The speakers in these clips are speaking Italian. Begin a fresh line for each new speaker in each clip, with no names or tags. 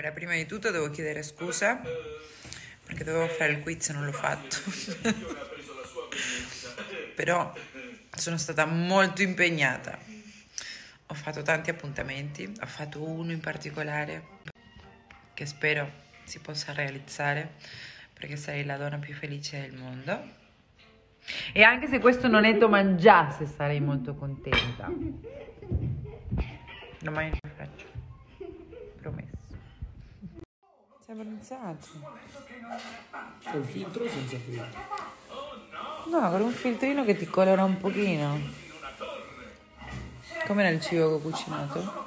Allora, prima di tutto devo chiedere scusa perché dovevo fare il quiz e non l'ho fatto. Però sono stata molto impegnata. Ho fatto tanti appuntamenti, ho fatto uno in particolare che spero si possa realizzare perché sarei la donna più felice del mondo. E anche se questo non è mangiasse, sarei molto contenta. Domani lo faccio, promesso. Sei abbronzato.
Col filtro o senza filtro?
No, con un filtrino che ti colora un pochino. Com'era il cibo che ho cucinato?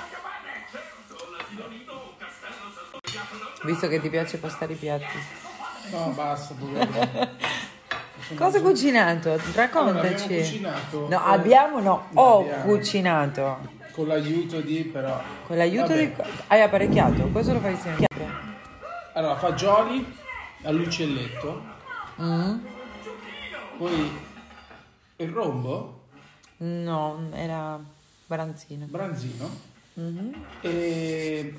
Visto che ti piace postare i piatti.
No, basta, poverino.
Cosa hai cucinato? Raccontaci.
Allora, abbiamo cucinato.
No, abbiamo no,
No,
ho
abbiamo.
cucinato.
Con l'aiuto di, però.
Con l'aiuto
Vabbè.
di... Hai apparecchiato? Questo lo fai sempre.
Allora, fagioli all'uccelletto. Poi il rombo,
No, era baranzino.
branzino. E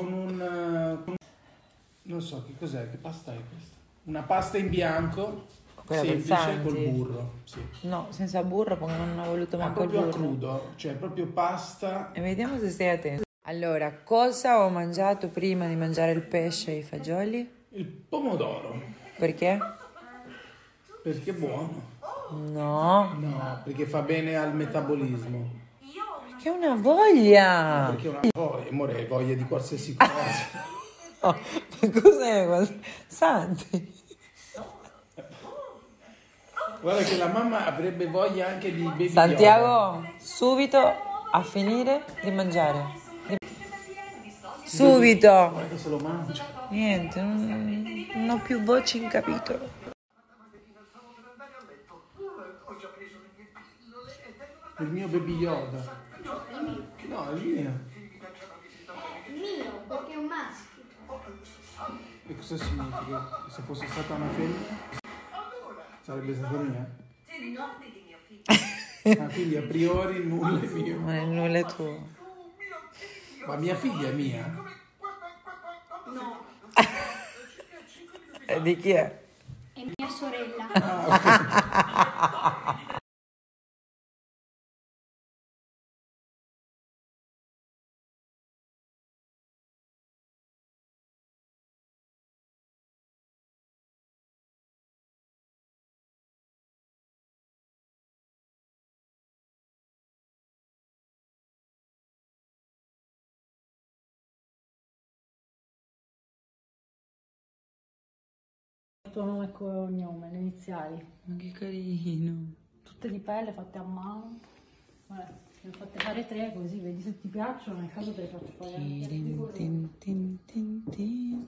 non so che cos'è, che pasta è questa? Una pasta in bianco,
Quella
semplice,
Santi.
col burro. Sì.
No, senza burro perché non ho voluto
Ma
manco il
proprio a
burro.
crudo, cioè proprio pasta.
E vediamo se sei attento. Allora, cosa ho mangiato prima di mangiare il pesce e i fagioli?
Il pomodoro,
Perché?
perché è buono.
No,
No, perché fa bene al metabolismo.
perché ho una voglia.
Perché una voglia, amore, hai voglia di qualsiasi cosa.
Oh, ma cos'è? Santi.
Guarda che la mamma avrebbe voglia anche di baby yoga.
Santiago, subito a finire di mangiare. Subito.
Guarda che se lo mangia.
Niente, non ho più voce in capitolo.
Il mio baby yoga. No, è il mio.
Il mio, perché è un maschio.
E cosa significa? Che se fosse stata una femmina sarebbe stata mia? Ah, quindi a priori nulla è mio.
Non è nulla tuo.
Ma mia figlia è mia?
No,
Di chi è?
è mia sorella.
Ah, ok.
Il tuo nome e cognome, le iniziali,
Ma che carino.
tutte di pelle fatte a mano. Guarda, ne ho fatte fare 3 così vedi se ti piacciono, nel caso te le faccio pagare anche di colore.
Tin.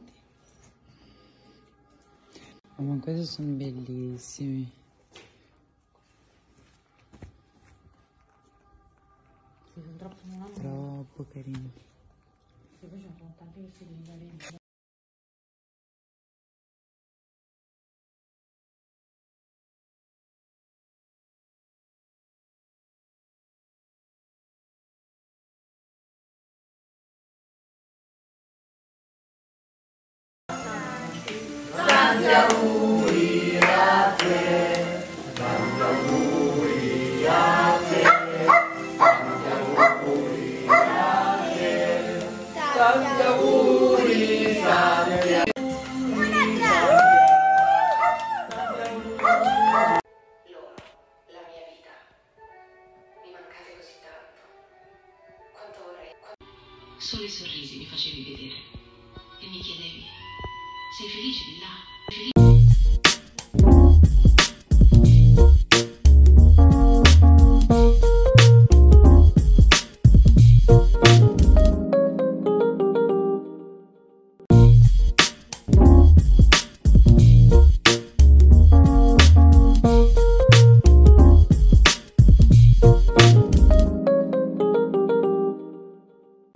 Oh, ma questi sono bellissimi.
Sì, sono troppo
Troppo carini.
Poi ce ne sono tanti che si rinviano.
Loro, la mia vita. Mi mancate così tanto. Quanto vorrei. Solo i sorrisi mi facevi vedere. E mi chiedevi, sei felice di là?